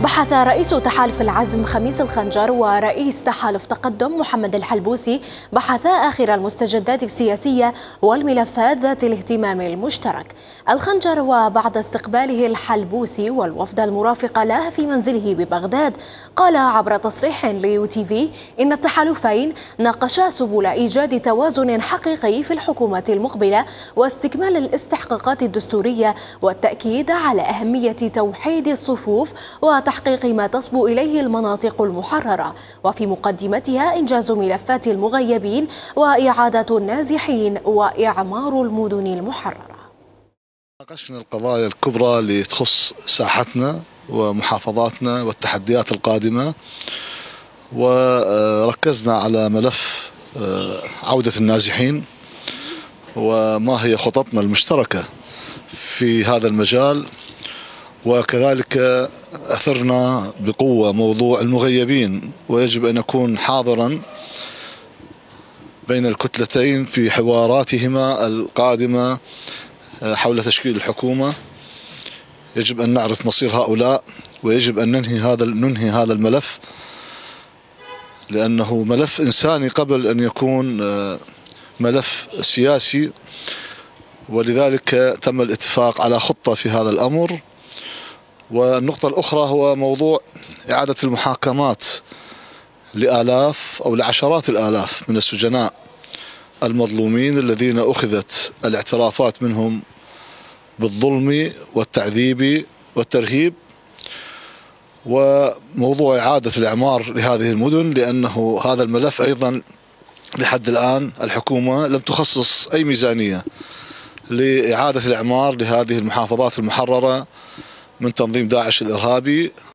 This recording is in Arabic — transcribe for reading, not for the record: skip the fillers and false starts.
بحث رئيس تحالف العزم خميس الخنجر ورئيس تحالف تقدم محمد الحلبوسي بحثا آخر المستجدات السياسية والملفات ذات الاهتمام المشترك. الخنجر وبعد استقباله الحلبوسي والوفد المرافق له في منزله ببغداد قال عبر تصريح ليو تي في إن التحالفين ناقشا سبل إيجاد توازن حقيقي في الحكومة المقبلة واستكمال الاستحقاقات الدستورية والتأكيد على أهمية توحيد الصفوف وتحقيق ما تصبو إليه المناطق المحررة، وفي مقدمتها إنجاز ملفات المغيبين وإعادة النازحين وإعمار المدن المحررة. ناقشنا القضايا الكبرى اللي تخص ساحتنا ومحافظاتنا والتحديات القادمة، وركزنا على ملف عودة النازحين وما هي خططنا المشتركة في هذا المجال، وكذلك أثرنا بقوة موضوع المغيبين، ويجب أن يكون حاضرا بين الكتلتين في حواراتهما القادمة حول تشكيل الحكومة. يجب أن نعرف مصير هؤلاء، ويجب أن ننهي هذا الملف، لأنه ملف إنساني قبل أن يكون ملف سياسي، ولذلك تم الاتفاق على خطة في هذا الأمر. والنقطة الأخرى هو موضوع إعادة المحاكمات لآلاف أو لعشرات الآلاف من السجناء المظلومين الذين أخذت الاعترافات منهم بالظلم والتعذيب والترهيب، وموضوع إعادة الإعمار لهذه المدن، لأنه هذا الملف أيضا لحد الآن الحكومة لم تخصص أي ميزانية لإعادة الإعمار لهذه المحافظات المحررة من تنظيم داعش الإرهابي.